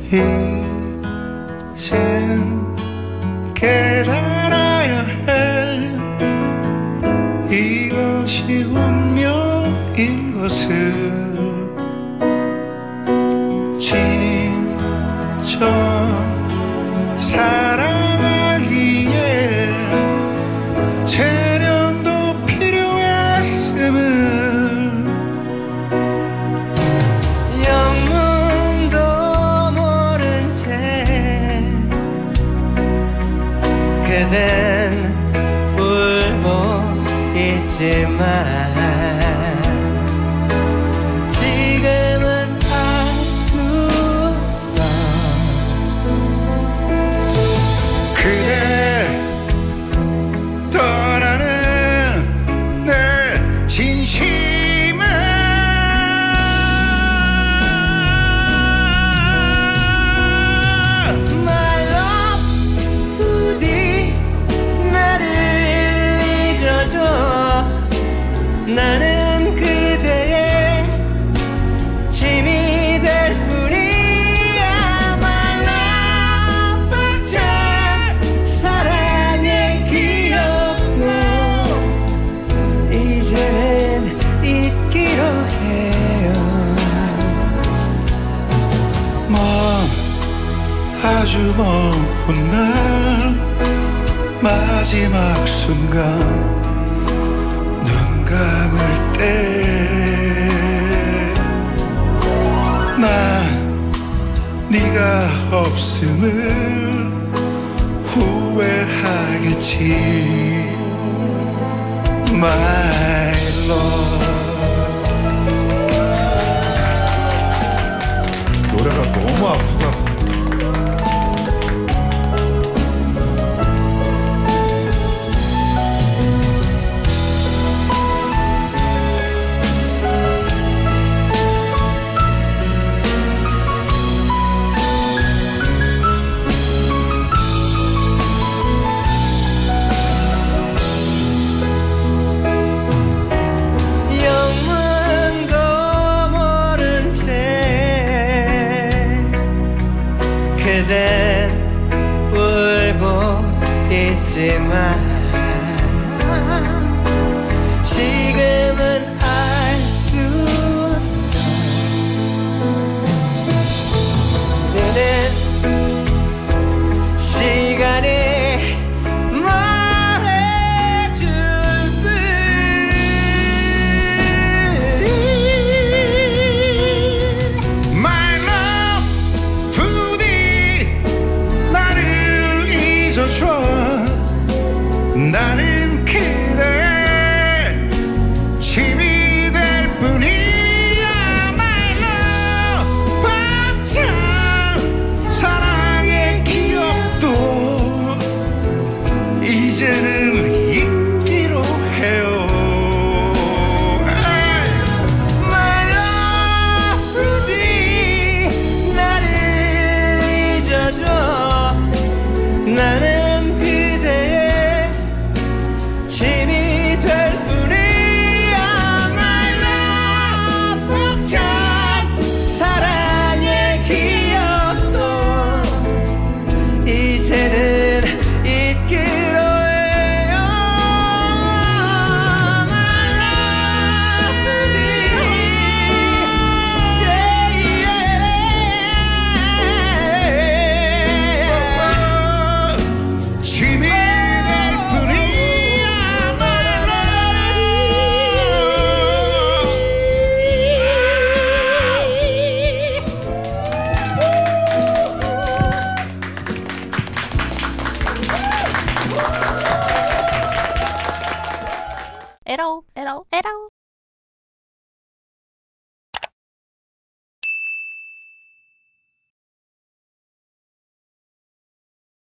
이젠 깨달아야 해. 이것이 운명인 것을. 진정 사랑하기에 재련도 필요했음을. 영문도 모른 채 그댄 울고 있지만 지금은 알 수 없어. 그대 떠나는 내 진심은 My love 부디 나를 잊어줘. 나는 그대의 짐이 될 뿐이야. My love 벅찬 사랑의 기억도 이제는 잊기로 해요. 먼 아주 먼 날 마지막 순간 눈 감을 때 난 네가 없음을 후회하겠지. My love. 노래가 너무 아프다. 영문도 모른 채 그댄 울고 있지만 지금은 알 수 없어. 그는 시간이 말해줄 뿐. My love 부디 나를 잊어줘. 나는 그대의 짐이 될 뿐이야. My love 벅찬 사랑의 기억도 이제는 잊기로 해요. My love 부디 나를 잊어줘. 나는 그대의 짐이 될 뿐이야. My love 벅찬 사랑의 기억도 이제는 잊기로 해요. My love 부디 짐이 될 뿐이야. My 에러 에러 에러